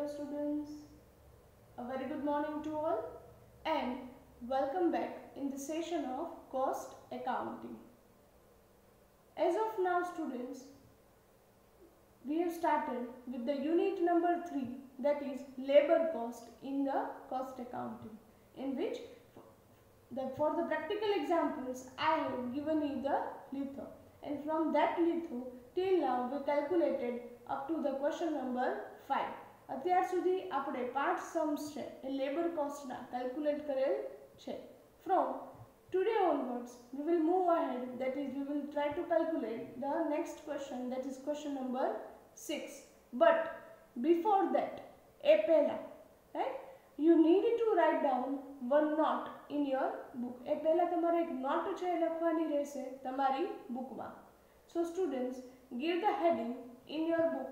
students. A very good morning to all and welcome back in the session of cost accounting. As of now students, we have started with the unit number 3, that is labor cost in the cost accounting, in which for the practical examples I have given you the litho, and from that litho till now we calculated up to the question number 5. અત્યાર સુધી આપણે 5 sums છે એ labor cost ના calculate કરેલ છે. From today onwards we will move ahead, that is we will try to calculate the next question, that is question number 6. But before that, a પહેલા, right, you need to write down one note in your book. એ પહેલા તમારે એક note છે લખવાની રહેશે તમારી bookમાં. So students, give the heading in your book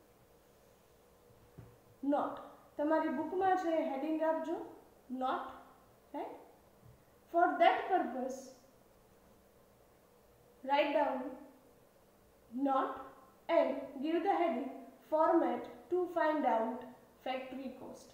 note. તમારી bookમાં છે heading આપજો note, right? For that purpose, write down note and give the heading format to find out factory cost.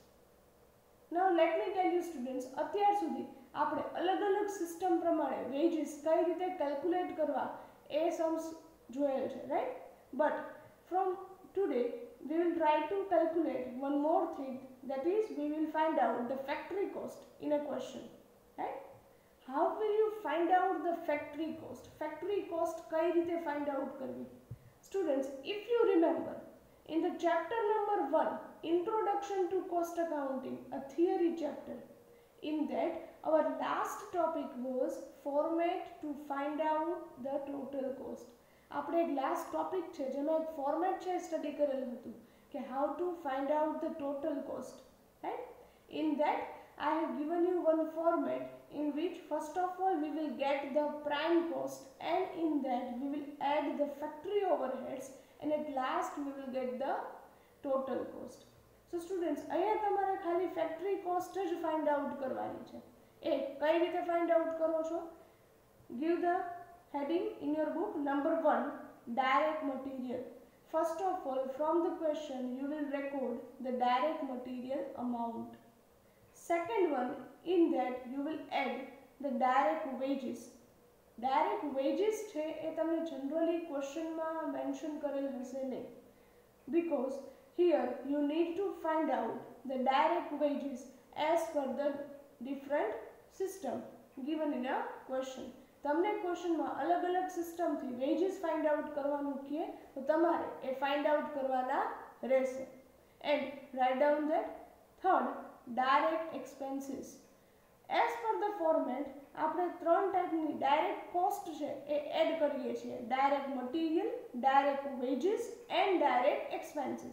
Now let me tell you students, અત્યાર સુધી આપણે અલગ-અલગ system પ્રમાણે veggies કઈ રીતે કેલ્ક્યુલેટ કરવા એ સમ્સ જોયેલ છે, right? But from today we will try to calculate one more thing, that is we will find out the factory cost in a question, right? How will you find out the factory cost? Factory cost કઈ રીતે find out કરવી? Students, if you remember, in the chapter number 1, Introduction to Cost Accounting, a theory chapter, in that our last topic was format to find out the total cost. આપણે એક last topic છે જેમાં એક format છે study કરેલું હતું કે how to find out the total cost, right? In that I have given you one format in which first of all we will get the prime cost, and in that we will add the factory overheads, and at last we will get the total cost. So students, અહીંયા તમારે ખાલી factory cost જ find out કરવાની છે. એ કઈ રીતે find out કરો છો? Give the heading in your book number 1, direct material. First of all, from the question you will record the direct material amount. Second one, in that you will add the direct wages. Direct wages છે એ તમને generally question માં mention કરેલ હશે નહીં, because here you need to find out the direct wages as per the different system given in a question. તમને ક્વેશ્ચનમાં અલગ અલગ સિસ્ટમથી વેજીસ ફાઇન્ડ આઉટ કરવાનું કહે તો તમારે એ ફાઇન્ડ આઉટ કરવાના રહેશે. And write down that. Third, direct expenses. As per the format આપણે 3 ટાઈપની ડાયરેક્ટ કોસ્ટ છે એ એડ કરીએ છીએ: direct material, direct wages and direct expenses.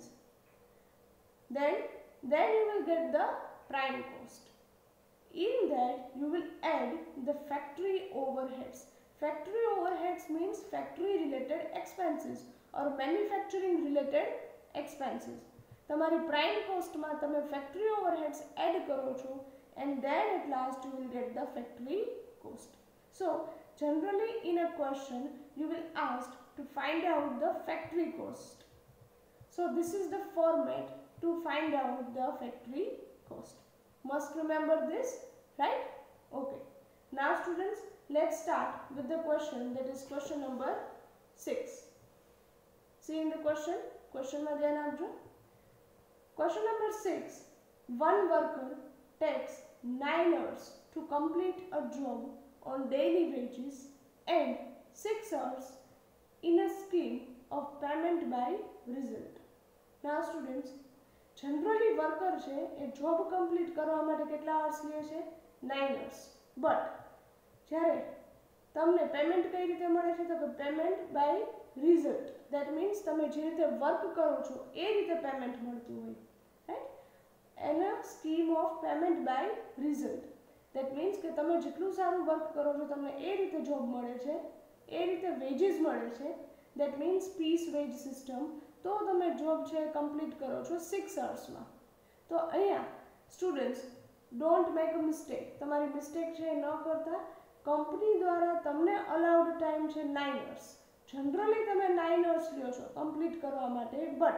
then you will get the prime cost. In that you will add the factory overheads. Factory overheads means factory related expenses or manufacturing related expenses. તમારી prime cost માં તમે factory overheads add કરો છો, and then at last you will get the factory cost. So generally in a question you will ask to find out the factory cost. So this is the format to find out the factory cost. Must remember this, right? Okay. Now students, let's start with the question, that is question number 6. See in the question માં ધ્યાન આપજો. Question number 6. One worker takes 9 hours to complete a job on daily wages and 6 hours in a scheme of payment by result. Now students, generally worker છે એ job complete કરવા માટે કેટલા hours લે છે? 9 hours. But જ્યારે તમને payment કઈ રીતે મળે છે? તો કે payment by result. That means તમે જે રીતે વર્ક કરો છો એ રીતે પેમેન્ટ મળતું હોય, right? An a scheme of payment by result. That means કે તમે જેટલું સારું વર્ક કરો છો તમને એ રીતે જોબ મળે છે, એ રીતે વેજીસ મળે છે. That means piece wage system. તો તમે જોબ છે કમ્પ્લીટ કરો છો 6 અવર્સમાં. તો અહીંયા students, don't make a mistake. તમારી મિસ્ટેક છે ન કરતા. કંપની દ્વારા તમને અલાઉડ ટાઈમ છે 9 અવર્સ. જનરલી તમે 9 અવર્સ લ્યો છો કમ્પ્લીટ કરવા માટે, બટ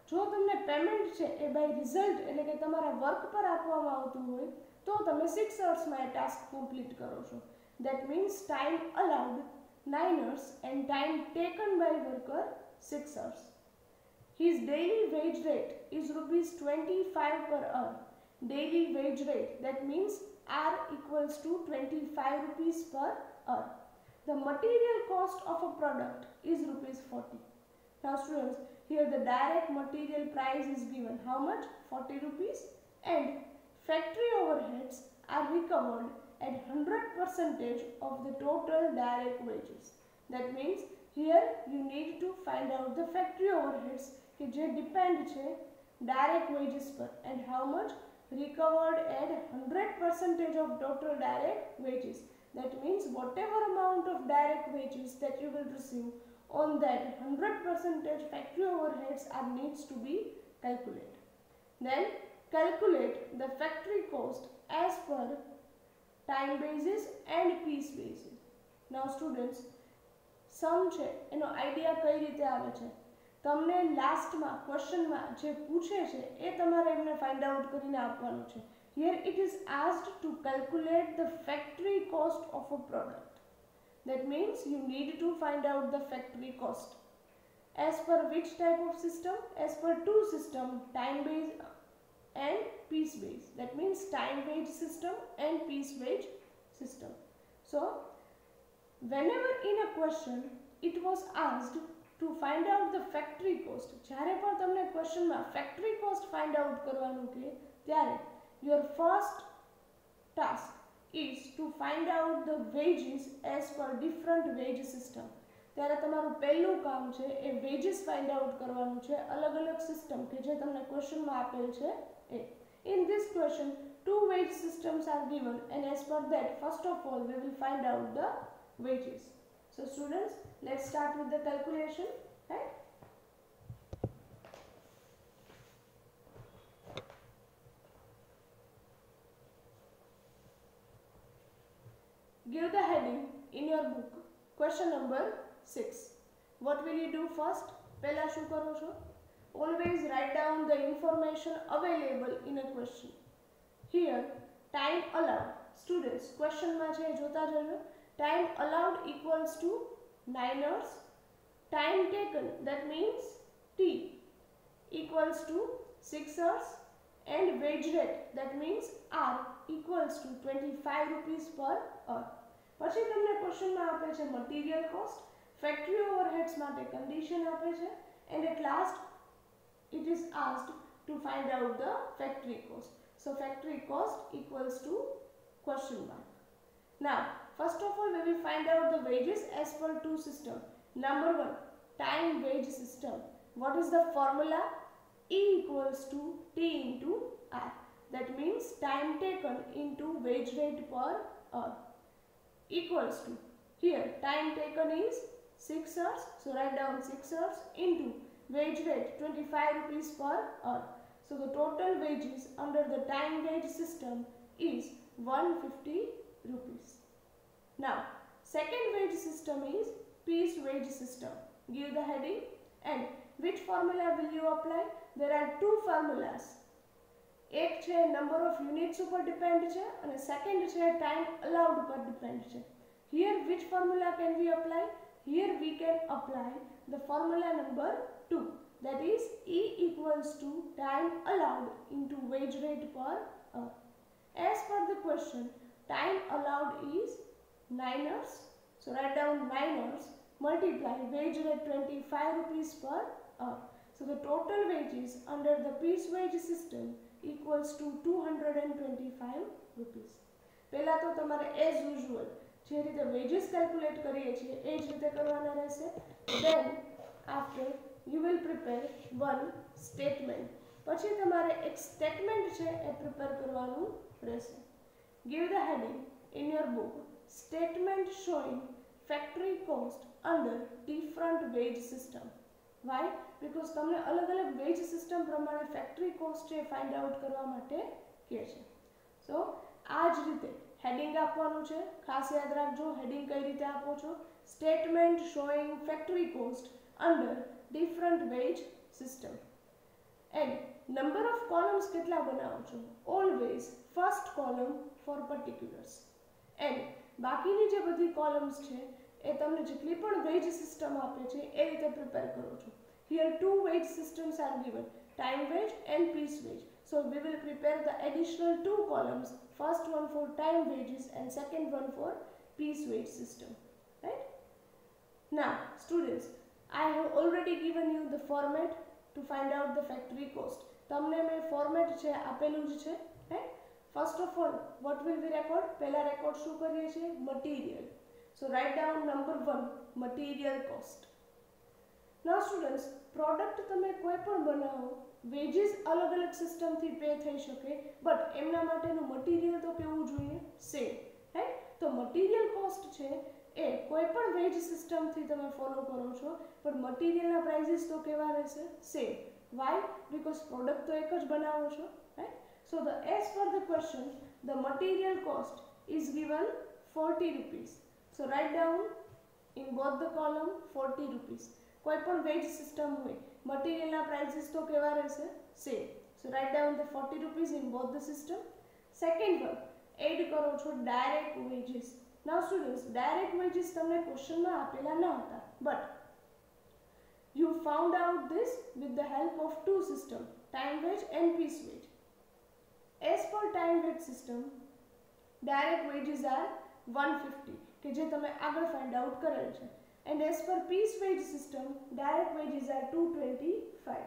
જો તમને પેમેન્ટ છે એ બાય રિઝલ્ટ એટલે કે તમારા વર્ક પર આપવામાં આવતું હોય તો તમે 6 અવર્સમાં એ ટાસ્ક કમ્પ્લીટ કરો છો. That means time allowed 9 hours and time taken by worker 6 hours. His daily wage rate is rupees 25 per hour. Daily wage rate, that means R equals to 25 rupees per hour. The material cost of a product is rupees 40. Now students, here the direct material price is given. How much? 40 rupees. And factory overheads are recovered at 100% of the total direct wages. That means here you need to find out the factory overheads કે જે depend છે direct wages પર and how much recovered at 100% of total direct wages. That means whatever amount of direct wages that you will receive, on that 100% factory overheads are needs to be calculated. Then calculate the factory cost as per time basis and piece basis. Now students, સમ છે એનો idea કઈ રીતે આવે છે તમને લાસ્ટમાં ક્વેશ્ચનમાં જે પૂછે છે એ તમારે એમને ફાઇન્ડ આઉટ કરીને આપવાનું છે. Here it is asked to calculate the factory cost of a product. That means you need to find out the factory cost. As per which type of system? As per two system, time based and piece based. That means time wage system and piece wage system. So whenever in a question it was asked to find out the factory cost, જ્યારે પણ તમને ક્વેશ્ચનમાં factory cost find out કરવાનું કે ત્યારે your first task is to find out the wages as per different wage system. ત્યારે તમારું પહેલું કામ છે એ wages find out કરવાનું છે અલગ અલગ સિસ્ટમ કે જે તમને ક્વેશ્ચનમાં આપેલ છે એ. In this question two wage systems are given and as per that first of all we will find out the wages. So students, let's start with the calculation, right? Give the heading in your book. Question number 6. What will you do first? પહેલા શું કરો છો? Always write down the information available in a question. Here, time allowed. Students, question માં છે જોતા જજો. Time allowed equals to 9 hours. Time taken, that means T, equals to 6 hours. And wage rate, that means R, equals to 25 rupees per hour. પછી તમને ક્વેશ્ચનમાં આપે છે material cost, factory overheads માટે કન્ડિશન આપે છે and at last it is asked to find out the factory cost. So factory cost equals to question mark. Now first of all we will find out the wages as per two system. Number 1, time wage system. What is the formula? E equals to T into R. That means time taken into wage rate per hour equals to, here time taken is 6 hours, so write down 6 hours into wage rate 25 rupees per hour. So the total wages under the time wage system is 150 rupees. Now second wage system is piece wage system. Give the heading and which formula will you apply? There are two formulas. એક છે number of units ઉપર depend છે અને second છે time allowed પર depend છે. Here which formula can we apply? Here we can apply the formula number 2, that is E equals to time allowed into wage rate per hour. As per the question, time allowed is 9 hours, so write down 9 hours multiply wage rate 25 rupees per hour. So the total wages under the piece wage system equals to 225 rupees. પહેલા તો તમારે as usual જે રીતે wages calculate કરીએ છીએ એ જ રીતે કરવાના રહેશે. Then after you will prepare one statement. પછી તમારે એક statement છે એ prepare કરવાનું રહેશે. Give the heading in your book, statement showing factory cost under different wage system. Why? Because તમને અલગ અલગ wage system પ્રમાણે factory cost છે find out કરવા માટે કહે છે. So આ જ રીતે હેડિંગ આપવાનું છે. ખાસ યાદ રાખજો હેડિંગ કઈ રીતે આપો છો. Statement showing factory cost under different wage system. and number of columns કેટલા બનાવો છો? Always first column for particulars. and બાકીની જે બધી columns છે એ તમને જેટલી પણ wage system આપે છે એ રીતે prepare કરો છો. Here two wage systems are given, time wage and piece wage. So we will prepare the additional two columns, first one for time wages and second one for piece wage system. Right? Now students, I have already given you the format to find out the factory cost. તમને મેં format છે આપેલું જ છે. Right? First of all, what will we record? પહેલા record શું કરીએ છીએ? Material. So write down number 1, material cost. Now students, product તમે કોઈ પણ બનાવો, wages અલગ અલગ સિસ્ટમ થી પે થઈ શકે, બટ એમના માટેનું મટીરીયલ તો કેવું જોઈએ? સેમ. રાઈટ? તો મટીરીયલ કોસ્ટ છે એ કોઈ પણ વેજ સિસ્ટમ થી તમે ફોલો કરો છો, પણ મટીરીયલના પ્રાઇસીસ તો કેવા રહેશે? સેમ. Why? Because product તો એક જ બનાવો છો. Right? So as per the question, the material cost is given 40 rupees. So write down in both the column 40 rupees. કોઈ પણ વેજ સિસ્ટમ હોય, મટીરીયલના પ્રાઇસીસ તો કેવા રહેશે? Same. So write down the 40 rupees in both the system. Second one, add કરો છો direct wages. Now students, direct wages તમને ક્વેશ્ચનમાં આપેલા ન હતા, but you found out this with the help of two systems, time wage and piece wage. As per time wage system, direct wages are 150 કે જે તમે આગળ find out કરેલ છે. And as per piece wage system, direct wages are 225.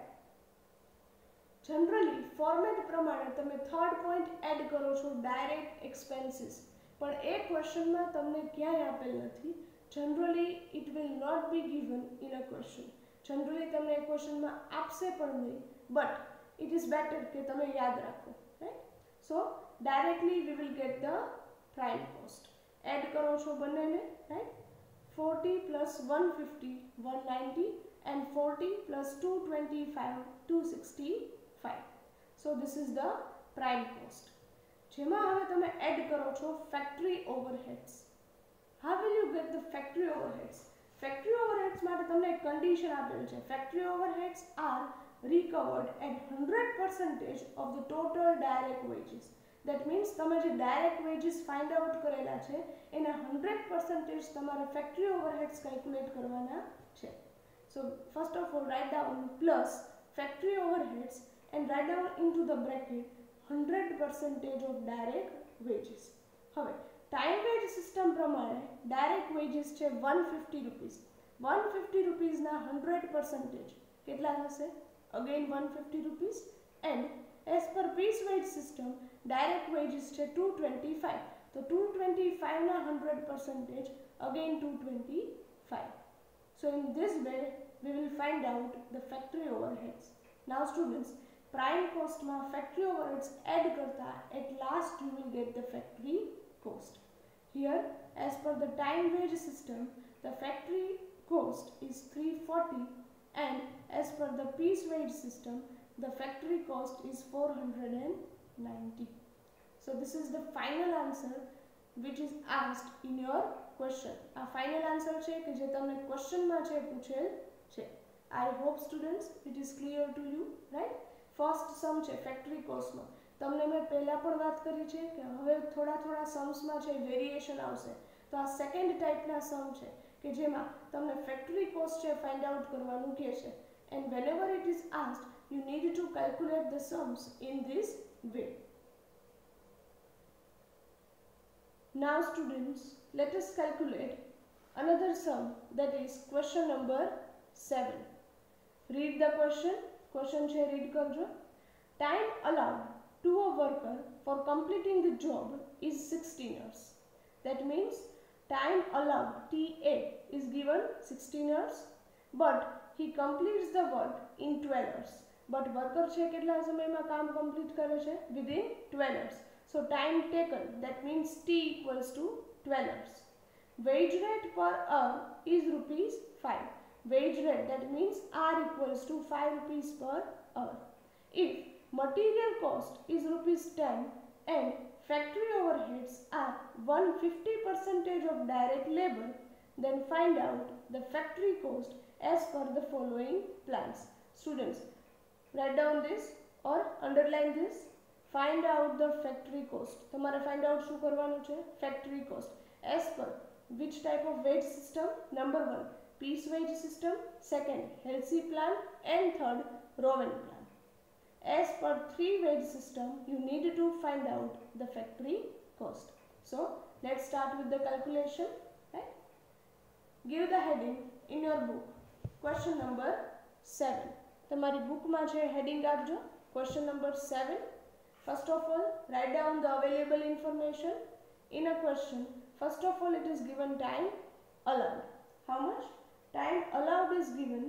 Generally, format પ્રમાણે તમે third point add કરો છો direct expenses. પણ એ ક્વેશ્ચનમાં તમને ક્યાંય આપેલ નથી. Generally, it will not be given in a question. Generally, તમને એ ક્વેશ્ચનમાં આપશે પણ નહીં, but it is better કે તમે યાદ રાખો. Right? So, directly we will get the prime cost. Add કરો છો બંનેને. Right? 40 plus 150, 190, and 40 plus 225, 265. So this is the prime cost. જેમાં હવે તમે એડ કરો છો factory overheads. How will you get the factory overheads? Factory overheads માટે તમને એક condition આપેલ છે. Factory overheads are recovered at 100% of the total direct wages. That means તમે જે direct wages find out કરેલા છે એના 100% તમારે factory overheads calculate કરવાના છે. So first of all, write down plus factory overheads and write down into the bracket 100% of direct wages. હવે time wage system પ્રમાણે direct wages છે 150 rupees. 150 rupees ના 100% કેટલા થશે? Again 150 rupees. And as per piece wage system, direct wages છે 225. તો 225 ના 100% again 225. So in this way we will find out the factory overheads. Now students, prime cost માં factory overheads add કરતા at last you will get the factory cost. Here, as per the time wage system, the factory cost is 340, and as per the piece wage system, the factory cost is 490. So this is the final answer which is asked in your question. A final answer છે કે જે તમને question માં છે પૂછેલ છે. I hope students it is clear to you, right? First sum છે factory cost માં. તમને મેં પહેલા પણ વાત કરી છે કે હવે થોડા sums માં છે વેરિએશન આવશે. તો આ સેકન્ડ ટાઈપના સમ છે કે જેમાં તમને factory cost છે find out કરવાનું કહે છે. And whenever it is asked, you need to calculate the sums in this way. Now students, let us calculate another sum, that is question number 7. Read the question. Question છે read કરજો. Time allowed to a worker for completing the job is 16 hours. That means time allowed TA is given 16 hours, but he completes the work in 12 hours. But worker છે કેટલા સમયમાં કામ complete કરે છે? Within 12 hours. So time taken, that means T equals to 12 hours. Wage rate per hour is rupees 5. Wage rate, that means R equals to 5 rupees per hour. If material cost is rupees 10 and factory overheads are 150% of direct labor, then find out the factory cost as per the following plans. Students, write down this or underline this. Find out the factory cost. તમારે find out શું કરવાનું છે? Factory cost. As per which type of wage system? Number 1, piece wage system. Second, Halsey plan. And third, Rowan plan. As per 3 wage system, you need to find out the factory cost. So let's start with the calculation. Right? Give the heading in your book. Question number 7. તમારી બુકમાં છે heading આપજો. Question number 7. First of all, write down the available information in a question. First of all, it is given time allowed. How much? Time allowed is given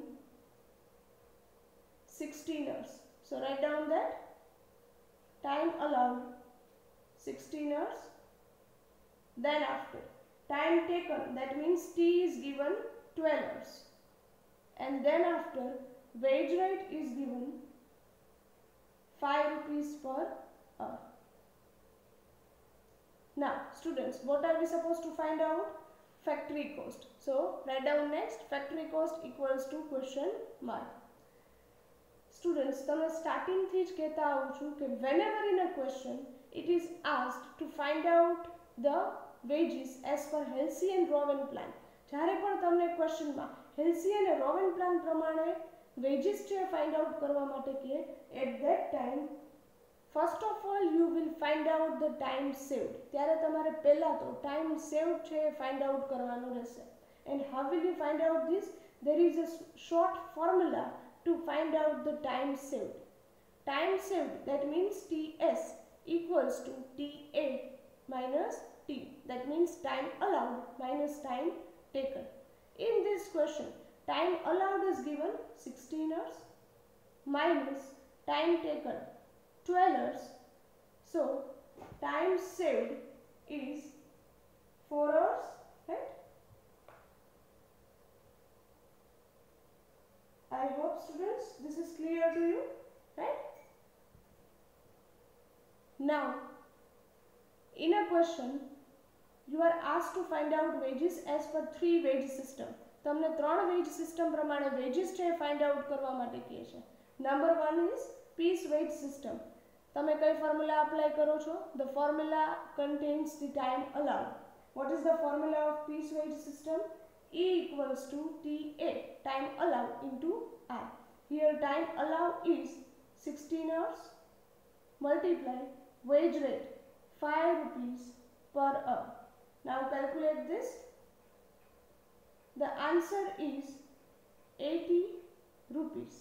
16 hours. So write down that time allowed 16 hours. Then after, time taken, that means T is given 12 hours. And then after, wage rate is given 5 rupees per hour. Now students, what are we supposed to find out? Factory cost. So write down next, factory cost equals to question mark. Students, તમે starting થી જ કહેતા આવું છું કે whenever in a question it is asked to find out the wages as per Halsey and Rowan plan. જ્યારે પણ તમને ક્વેશ્ચનમાં Halsey અને Rowan plan પ્રમાણે wages છે find out કરવા માટે કહે, at that time first of all you will find out the time saved. ત્યારે તમારે પહેલા તો time saved છે find out કરવાનું રહેશે. And how will you find out this? There is a short formula to find out the time saved. Time saved, that means TS equals to TA minus T. That means time allowed minus time taken. In this question, time allowed is given 16 hours minus time taken 12 hours. So time saved is 4 hours, right? I hope students this is clear to you, right? Now in a question you are asked to find out wages as per 3 wage system. તમને 3 wage system પ્રમાણે wages છે find out કરવા માટે કહે છે. Number 1 is piece wage system. તમે કઈ formula apply કરો છો? The formula contains the time allowed. What is the formula of piece wage system? E equals to TA, time allowed, into R. Here time allowed is 16 hours multiply wage rate 5 rupees per hour. Now calculate this. The answer is 80 rupees.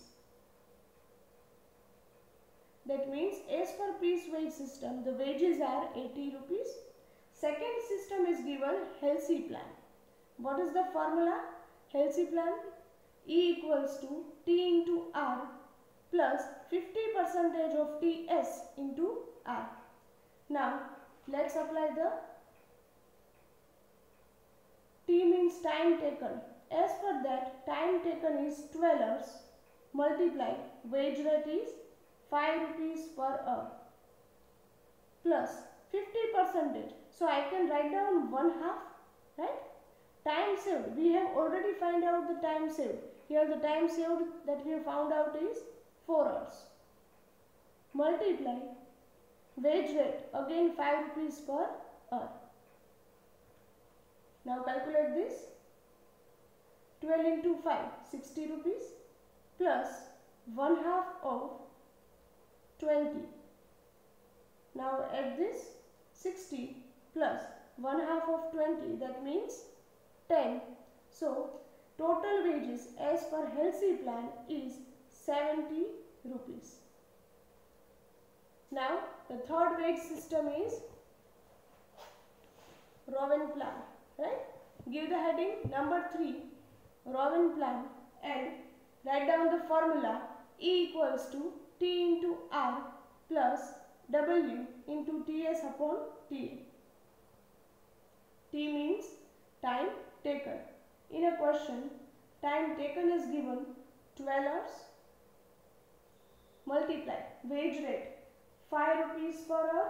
That means as per piece wage system, the wages are 80 rupees. Second system is given Halsey plan. What is the formula? Halsey plan, E equals to T into R plus 50% of TS into R. Now let's apply the T means time taken. As per that, time taken is 12 hours multiply wage rate is 5 rupees per hour plus 50%. So I can write down 1/2, right? Time saved, we have already found out the time saved. Here the time saved that we have found out is 4 hours multiply wage rate, again 5 rupees per hour. Now calculate this. 12 into 5, 60 rupees plus 1/2 of 20. Now add this 60 plus 1/2 of 20, that means 10. So total wages as per Halsey plan is 70 rupees. Now the third wage system is Rowan plan, right? Give the heading number 3, Rowan plan, and write down the formula E equals to T into R plus W into TS upon TA. T means time taken. In a question, time taken is given 12 hours multiply wage rate 5 rupees per hour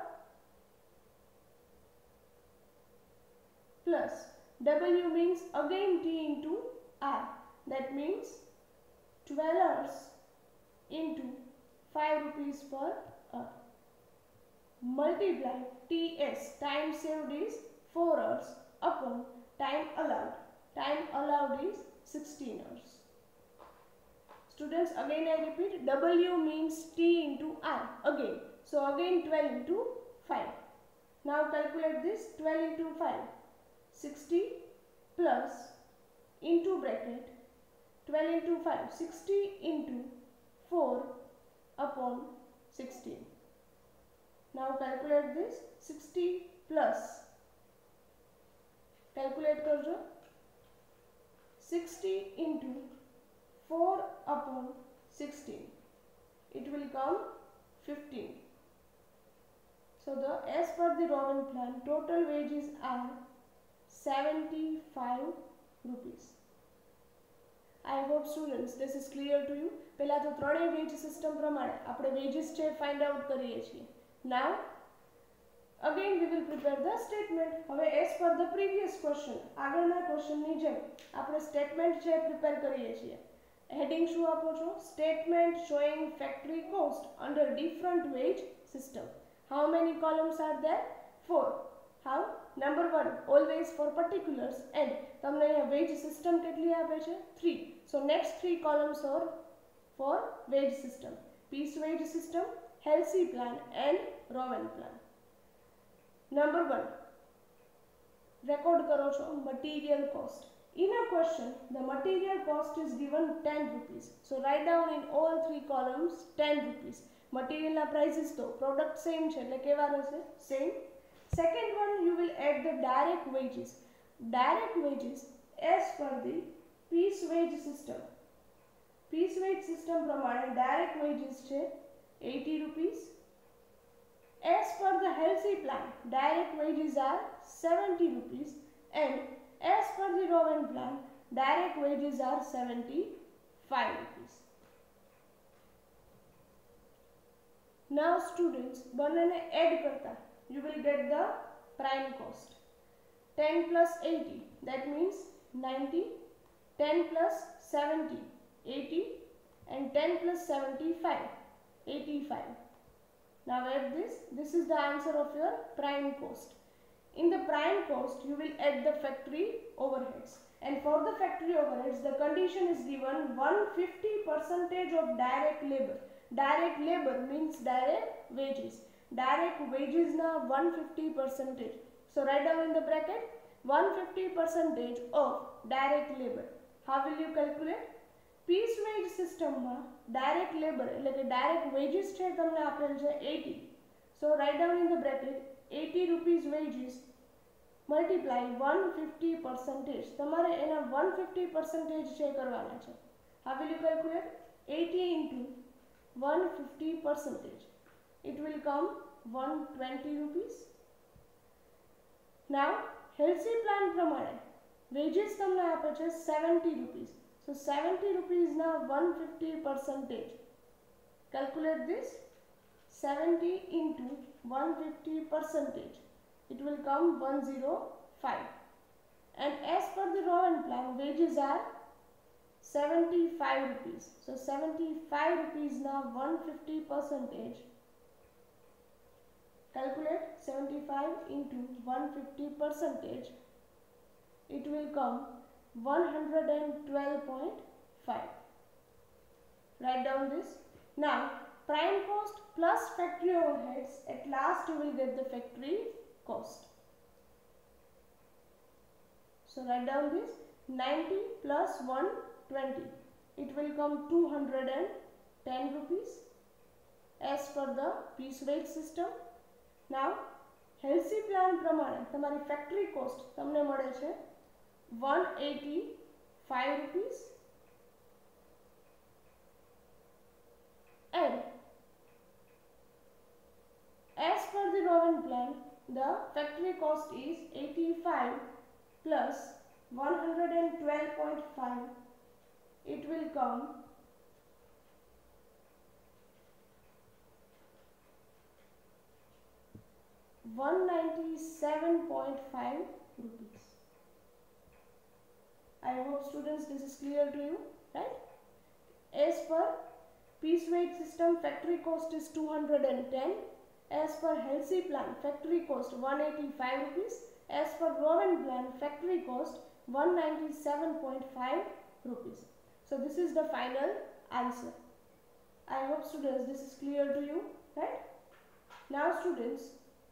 plus W means again T into R, that means 12 hours into 5 rupees per hour. Multiply TS, time saved is 4 hours, upon time allowed. Time allowed is 16 hours. Students, again I repeat, W means T into I again. So again 12 into 5. Now calculate this. 12 into 5, 60 plus into bracket 12 into 5, 60 into 4 upon 16. Now calculate this. 60 plus, calculate karjo, 60 into 4 upon 16. It will come 15. So as per the Rowan plan, total wages are 75 rupees. I hope students this is clear to you. પહેલા તો ત્રણેય veg system પ્રમાણે આપણે veggies છે find out કરીએ છીએ. Now again we will prepare the statement. હવે as per the previous question, આગળના ક્વેશ્ચનની જેમ આપણે સ્ટેટમેન્ટ છે પ્રિપેર કરીએ છીએ. હેડિંગ શું આપો છો? Statement showing factory cost under different wage system. How many columns are there? 4. How? Number 1, always for particulars, and તમને અહીંયા wage system કેટલી આપે છે? 3. So next 3 columns are for wage system. Piece wage system, Halsey plan and Rowan plan. Number 1, record करो છો material cost. In a question, the material cost is given 10 rupees. So write down in all 3 columns 10 rupees. Material na prices to product same છે એટલે કેવા રહેશે? Same. Second one, you will add the direct wages. Direct wages as per the piece wage system. Piece wage system પ્રમાણે direct wages છે 80 rupees. As per the Halsey plan, direct wages are 70 rupees, and as per the Rowan plan, direct wages are 75 rupees. Now students, બંનેને add કરતા you will get the prime cost. 10 plus 80, that means 90. 10 plus 70, 80, and 10 plus 75, 85. Now add this. This is the answer of your prime cost. In the prime cost, you will add the factory overheads. And for the factory overheads, the condition is given 150% of direct labor. Direct labor means direct wages. Direct wages na 150%. So write down in the bracket 150% of direct labor. How will you calculate? Piece wage system માં direct labor એટલે કે direct wages છે તમને આપેલ છે 80. So write down in the bracket 80 rupees wages multiply 150%. તમારે એના 150% છે કરવાના છે. How will you calculate? 80 into 150%. It will come 120 rupees. Now Halsey plan પ્રમાણે wages તમને આપે છે 70 rupees. So 70 rupees na 150%. Calculate this. 70 into 150%. It will come 105. And as per the Rowan plan, wages are 75 rupees. So 75 rupees na 150%. Calculate 75 into 150%. It will come 112.5. Write down this. Now prime cost plus factory overheads, at last you will get the factory cost. So write down this. 90 plus 120, it will come 210 rupees as per the piece wage system. Now Halsey plan પ્રમાણે તમારી factory cost તમને મળે છે 185 rupees, and as per the Rowan plan, the factory cost is 85 plus 112.5. It will come 197.5 rupees. I hope students this is clear to you, right? As per piece weight system, factory cost is 210. As per Halsey plan, factory cost 185 rupees. As per Rowan plan, factory cost 197.5 rupees. So this is the final answer. I hope students this is clear to you, right? Now students,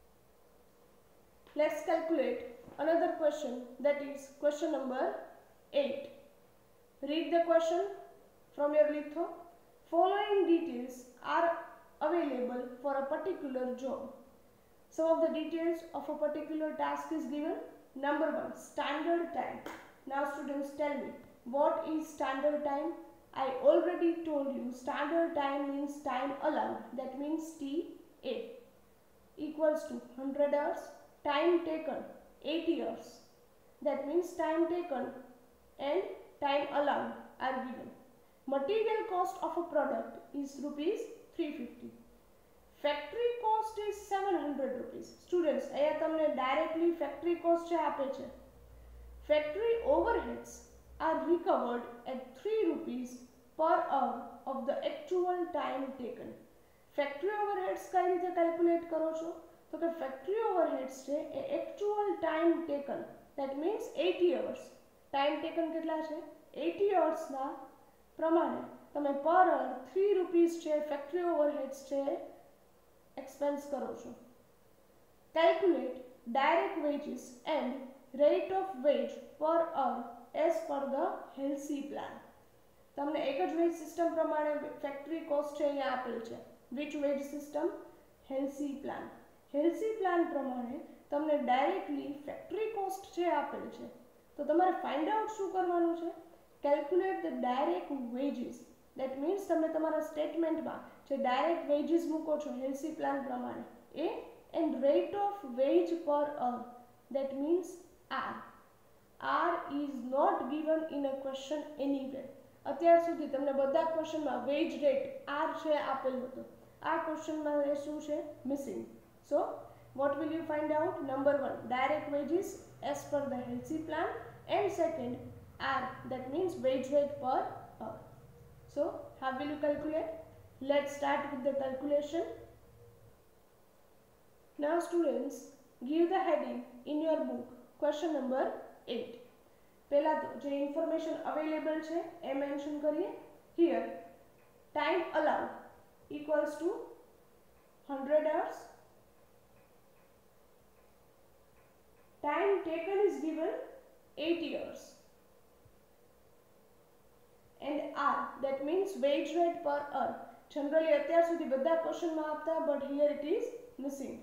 let's calculate another question, that is question number 8. Read the question from your litho. Following details are available for a particular job. Some of the details of a particular task is given. Number 1, standard time. Now students, tell me, what is standard time? I already told you standard time means time allowed, that means TA, equals to 100 hours. Time taken 80 hours, that means time taken and time allowed are given. Material cost of a product is rupees 350. Factory cost is 700 rupees. Students, અહીંયા તમને directly factory cost છે આપે છે. Factory overheads are recovered at 3 rupees per hour of the actual time taken. Factory overheads કઈ રીતે calculate કરો છો? તો કે factory overheads છે એ actual time taken, that means 80 hours. Time taken કેટલા છે? 80 hours ના પ્રમાણે તમે per hour 3 rupees છે factory overheads છે expense કરો છો. Calculate direct wages and rate of wage per hour as per the Halsey plan. તમને એક જ વેજ સિસ્ટમ પ્રમાણે ફેક્ટરી કોસ્ટ છે અહીંયા આપેલ છે. which wage system? Halsey plan. Halsey plan પ્રમાણે તમને ડાયરેક્ટલી ફેક્ટરી કોસ્ટ છે આપેલ છે, તો તમારે ફાઇન્ડ આઉટ શું કરવાનું છે? Calculate the direct wages. That means તમે તમારા સ્ટેટમેન્ટમાં જે ડાયરેક્ટ વેજીસ મૂકો છો હેલ્સી પ્લાન પ્રમાણે એ, and rate of wage per hour, that means R. R is not given in a question anywhere. અત્યાર સુધી તમને બધા ક્વેશ્ચનમાં વેજ રેટ આર છે આપેલું હતું, આ ક્વેશ્ચનમાં એ શું છે? Missing. So what will you find out? Number 1, direct wages as per the Halsey plan, and second, R, that means wage rate per hour. So how will you calculate? Let's start with the calculation. Now students, give the heading in your book question number 8. પહેલા તો જે information available છે એ mention કરીએ. Here time allowed equals to 100 hours. Time taken is given 80 hours. And R, that means wage rate per hour. Generally અત્યાર સુધી બધા ક્વેશ્ચનમાં આપતા, but here it is missing.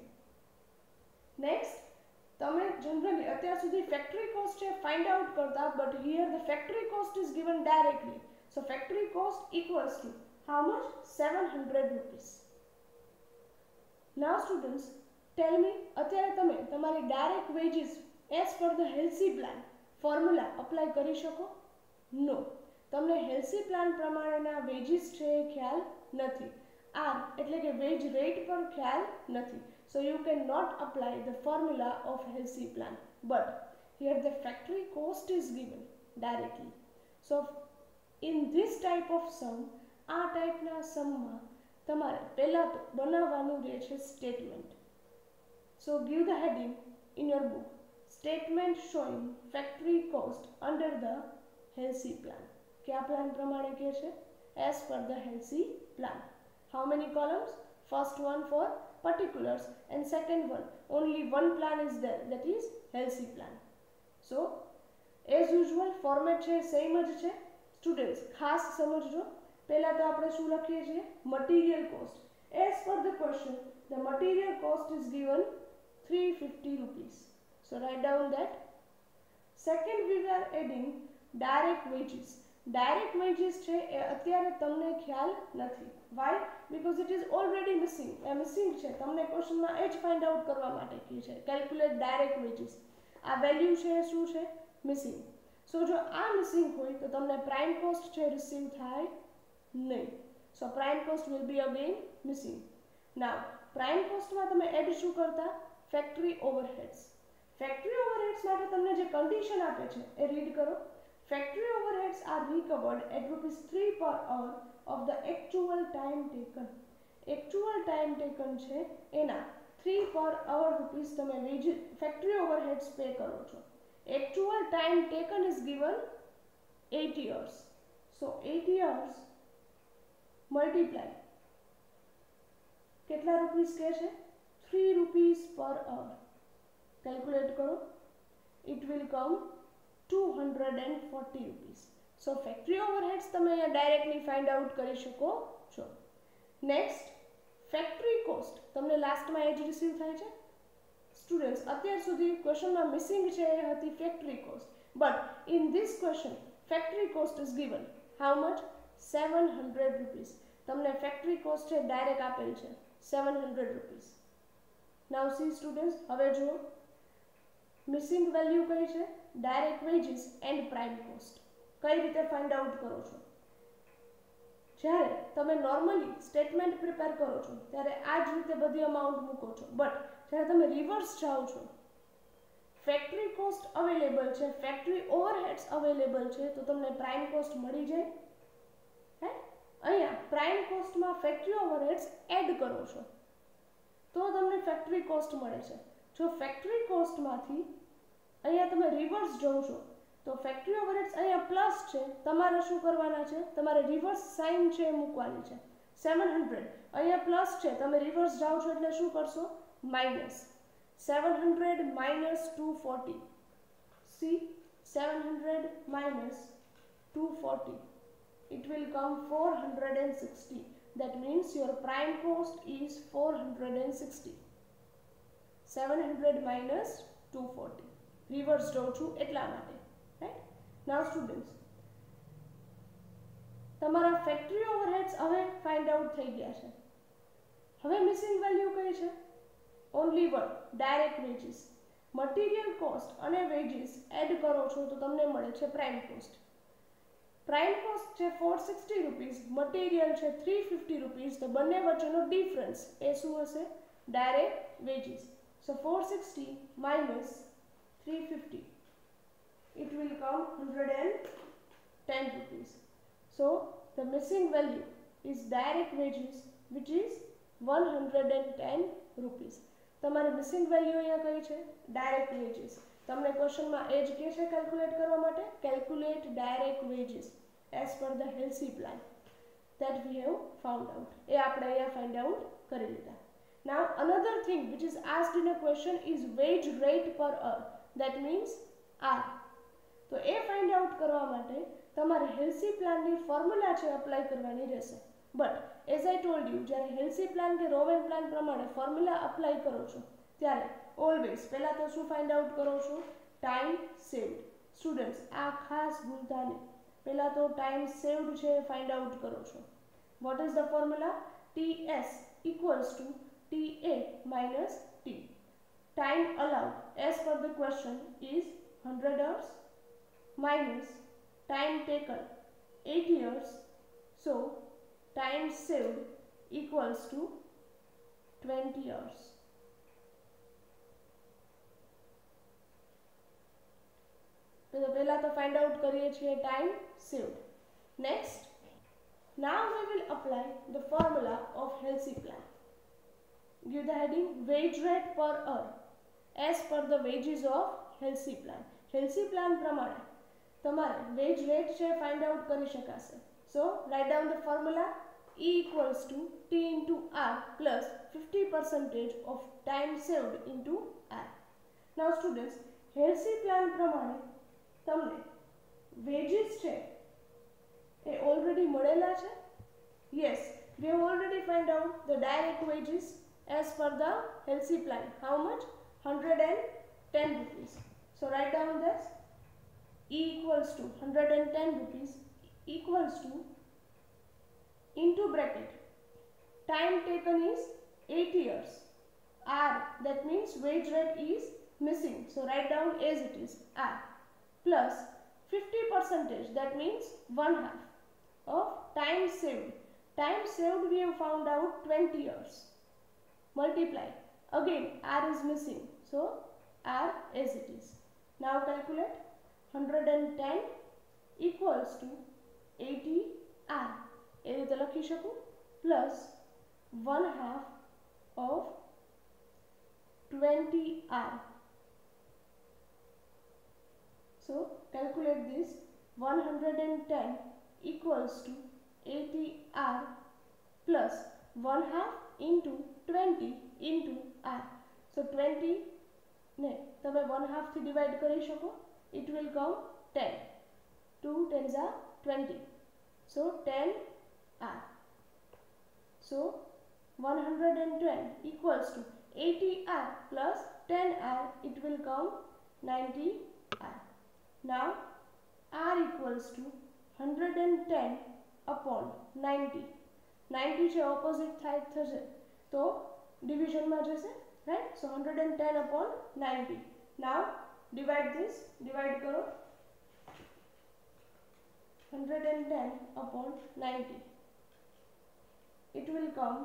Next, તમે generally અત્યાર સુધી factory cost છે find out કરતા, but here the factory cost is given directly. So factory cost equals to how much? 700 rupees. Now students, tell me, અત્યારે તમે તમારી direct wages as per the Halsey plan formula apply કરી શકો? નો, તમને હેલ્સી plan પ્રમાણેના veggies છે એ ખ્યાલ નથી. આર એટલે કે વેજ રેટ પર ખ્યાલ નથી. So you can not apply the formula of Halsey plan, but here the factory cost is given directly. So in this type of sum, આ ટાઈપના સમમાં તમારે પહેલાં તો બનાવવાનું રહે છે statement. So give the heading in your book, statement showing factory cost under the Halsey plan. क्या plan प्रमाणे के छे? As per the Halsey plan. How many columns? First one for particulars and second one only one plan is there, that is Halsey plan. So as usual format છે same જ છે. Students ખાસ સમજજો. પહેલા તો આપણે શું લખીએ છીએ? Material cost. As per the question, the material cost is given 350 rupees. So write down that. Second, we are adding direct wages. Direct wages છે એ અત્યારે તમને ખ્યાલ નથી. Why? Because it is already missing. A missing છે. તમને ક્વેશ્ચનમાં એ જ ફાઇન્ડ આઉટ કરવા માટે કહે છે. Calculate direct wages. આ વેલ્યુ છે એ શું છે? મિસિંગ. સો જો આ મિસિંગ હોય તો તમને પ્રાઇમ કોસ્ટ છે રિસીવ થાય નહીં. So prime cost will be again missing. Now prime કોસ્ટમાં તમે એડ શું કરતા? Factory overheads. ફેક્ટરી ઓવરહેડ્સ માટે તમને જે કન્ડિશન આપે છે એ રીડ કરો. Factory overheads are recovered at ₹3 per hour of the actual time taken. Actual time taken છે એના 3 per hour rupees તમે wages factory overheads pay કરો છો. Actual time taken is given 8 years. So 8 years multiply કેટલા rupees કહે છે 3 rupees per hour. Calculate કરો. It will come 240 rupees. So factory overheads તમે અહીંયા directly find out કરી શકો છો. Next, factory cost. તમને લાસ્ટમાં એ જ રિસીવ થાય છે સ્ટુડન્ટ્સ. અત્યાર સુધી ક્વેશ્ચનમાં મિસિંગ છે એ હતી factory cost. But in this question factory cost is given. How much? 700 rupees. તમને factory cost છે ડાયરેક્ટ આપેલ છે 700 rupees. Now see students, હવે જુઓ મિસિંગ વેલ્યુ કઈ છે? Direct wages and prime cost. કઈ રીતે ફાઇન્ડ આઉટ કરો છો? જ્યારે તમે નોર્મલી સ્ટેટમેન્ટ પ્રિપેર કરો છો ત્યારે આ જ રીતે બધી અમાઉન્ટ મૂકો છો. બટ જ્યારે તમે રિવર્સ જાઓ છો, ફેક્ટરી કોસ્ટ અવેલેબલ છે, ફેક્ટરી ઓવરહેડ્સ અવેલેબલ છે, તો તમને પ્રાઇમ કોસ્ટ મળી જાય. હે, અહીંયા પ્રાઇમ કોસ્ટમાં ફેક્ટરી ઓવરહેડ્સ એડ કરો છો તો તમને ફેક્ટરી કોસ્ટ મળે છે. જો ફેક્ટરી કોસ્ટમાંથી અહીંયા તમે રિવર્સ જાઓ છો તો ફેક્ટરી ઓવરહેડ્સ અહીંયા પ્લસ છે, તમારે શું કરવાના છે? તમારે રિવર્સ સાઇન છે એ મૂકવાની છે. 700 અહીંયા પ્લસ છે, તમે રિવર્સ જાઓ છો એટલે શું કરશો? Minus. 700 minus 240. See, 700 minus 240. It will come 460. That means your prime cost is 460. 700 minus 240. Reverse જાઉં છું એટલા માટે. Right? Now students, તમારા ફેક્ટરી ઓવરહેડ્સ હવે ફાઇન્ડ આઉટ થઈ ગયા છે. હવે મિસિંગ વેલ્યુ કઈ છે? Only one, direct wages. Material cost અને વેજીસ એડ કરો છો તો તમને મળે છે પ્રાઇમ કોસ્ટ. પ્રાઇમ કોસ્ટ છે 460 રૂપીસ, મટીરિયલ છે 350 રૂપીસ. તો બંને વચ્ચેનો ડિફરન્સ એ શું હશે? Direct wages. So 460 minus 350, it will come 110 rupees. So the missing value is direct wages, which is 110 rupees. તમારી મિસિંગ વેલ્યુ અહીંયા કઈ છે? Direct wages. તમને ક્વેશ્ચનમાં એ જ કહે છે કેલ્ક્યુલેટ કરવા માટે, calculate direct wages as per the Halsey plan that we have found out. એ આપણે અહીંયા ફાઇન્ડ આઉટ કરી લીધા. Now another thing which is asked in a question is wage rate per hour. That means R. તો એ find out કરવા માટે તમારે હેલ્સી પ્લાનની ફોર્મ્યુલા છે અપ્લાય કરવાની રહેશે. But as I told you, જ્યારે હેલ્સી પ્લાન કે રોવેન પ્લાન પ્રમાણે ફોર્મ્યુલા અપ્લાય કરો છો ત્યારે ઓલવેઝ પહેલાં તો શું ફાઇન્ડ આઉટ કરો છો? Time saved. સ્ટુડન્ટ્સ આ ખાસ ભૂલતા નહીં. પહેલાં તો ટાઈમ સેવ્ડ છે ફાઇન્ડ આઉટ કરો છો. What is the formula? TS equals to TA minus T. Time allowed as per the question is 100 hours minus time taken 8 years. So time saved equals to 20 hours. તો પહેલા તો find out કરીએ છીએ time saved. Next, now we will apply the formula of healthy plan. Give the heading wage rate per hour as per the wages of healthy plan. Healthy plan પ્રમાણે તમારે wage rate છે find out કરી શકાશે. So write down the formula. E equals to T into R plus 50% of time saved into R. Now students, healthy plan પ્રમાણે તમને wages છે એ already મળેલા છે. Yes, we have already find out the direct wages as per the healthy plan. How much? 110 rupees. So write down this. E equals to 110 rupees equals to into bracket time taken is 8 years. R, that means wage rate is missing. So write down as it is R plus 50%, that means 1/2 of time saved. Time saved we have found out 20 years. Multiply. Again R is missing. So R as it is. Now calculate. 110 equals to 80 R. એ રીતે લખી શકું plus 1/2 of 20r. So calculate this. 110 equals to 80r plus 1/2 into 20 into r. So 20 ને તમે 1/2 થી divide કરી શકો. It will come 10. 2 10s are 20. So 10r. So 110 equals to 80r plus 10r. It will come 90r. Now r equals to 110 upon 90. 90 છે opposite થાય થશે તો ડિવિઝનમાં જશે, right. So 110 upon 90. Now divide this. Divide કરો 110 upon 90. It will come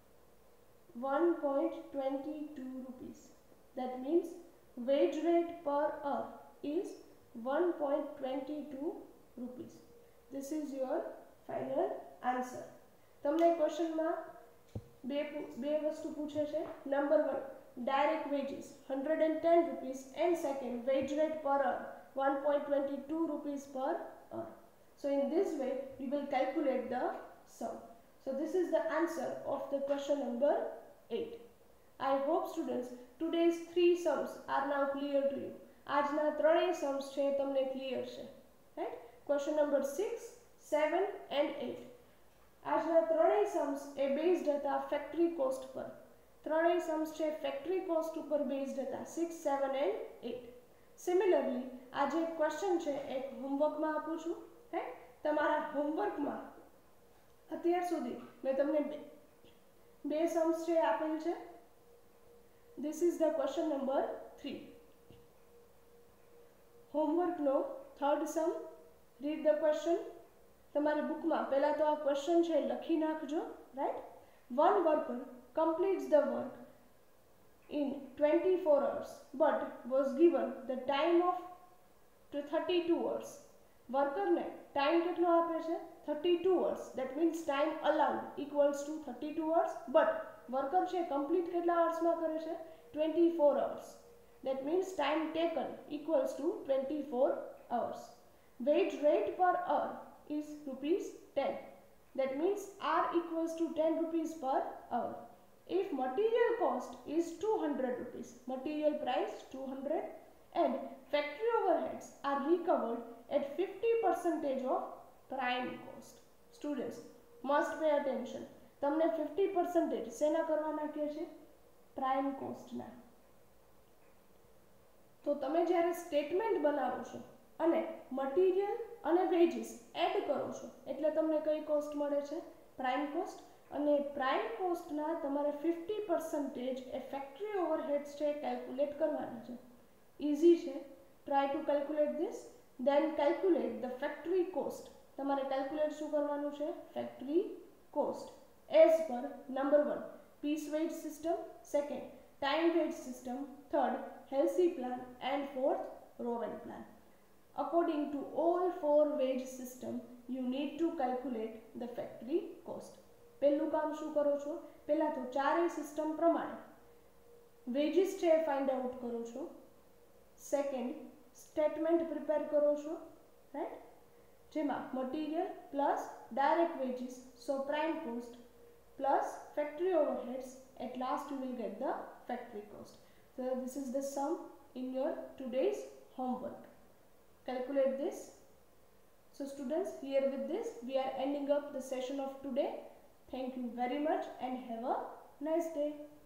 1.22 rupees. That means wage rate per hour is 1.22 rupees. This is your final answer. તમને ક્વેશ્ચનમાં બે વસ્તુ પૂછે છે. Number 1 direct wages 110 rupees and second wage rate per hour 1.22 rupees per hour. So in this way we will calculate the sum. So this is the answer of the question number 8. I hope students today's 3 sums are now clear to you. આજના ત્રણેય sums છે તમને clear છે, right. Question number 6, 7 and 8. આજના ત્રણેય sums એ based હતા factory cost પર. ત્રણેય sums છે ફેક્ટરી કોસ્ટ ઉપર બેઝડ હતા 6, 7 and 8. સિમિલરલી આજે એક ક્વેશ્ચન છે એક હોમવર્કમાં આપું છું, રાઈટ. તમારા હોમવર્કમાં અત્યાર સુધી મેં તમને બે sums છે આપેલ છે. This is the question number 3. Homework no third sum. Read the question. તમારી બુકમાં પહેલા તો આ ક્વેશ્ચન છે લખી નાખજો, right. One worker completes the work in 24 hours but was given the time of 32 hours. વર્કરને ટાઈમ કેટલો આપે છે 32 hours. That means time allowed equals to 32 hours, but worker છે કમ્પ્લીટ કેટલા અવર્સમાં કરે છે 24 hours. That means time taken equals to 24 hours. Wage rate per hour is rupees 10. That means r equals to 10 rupees per hour. If material cost is 200 rupees, material price 200, and factory overheads are recovered at 50% of prime cost. Students must pay attention. તમને 50% શેના કરવાના કહે છે prime કોસ્ટના. તો તમે જ્યારે statement બનાવો છો અને મટીરિયલ અને વેજીસ એડ કરો છો એટલે તમને કઈ કોસ્ટ મળે છે પ્રાઇમ કોસ્ટ. અને પ્રાઇમ કોસ્ટના તમારે 50% એ ફેક્ટરી ઓવરહેડ્સ છે કેલ્ક્યુલેટ કરવાના છે. ઇઝી છે. Try to calculate this. Then calculate the factory cost. તમારે કેલ્ક્યુલેટ શું કરવાનું છે factory cost as per number 1 piece wage system, second time wage system, third Halsey plan and fourth Rowan plan. According to all 4 wage system you need to calculate the factory cost. પહેલું કામ શું કરો છો પહેલા તો ચારેય system પ્રમાણે veggies છે ફાઇન્ડ આઉટ કરો છો. સેકન્ડ સ્ટેટમેન્ટ પ્રિપેર કરો છો, રાઈટ, જેમાં material plus direct wages so prime cost plus factory overheads. At last you will get the factory cost. So this is the sum in your today's homework. Calculate this. So students, here with this we are ending up the session of today. Thank you very much and have a nice day.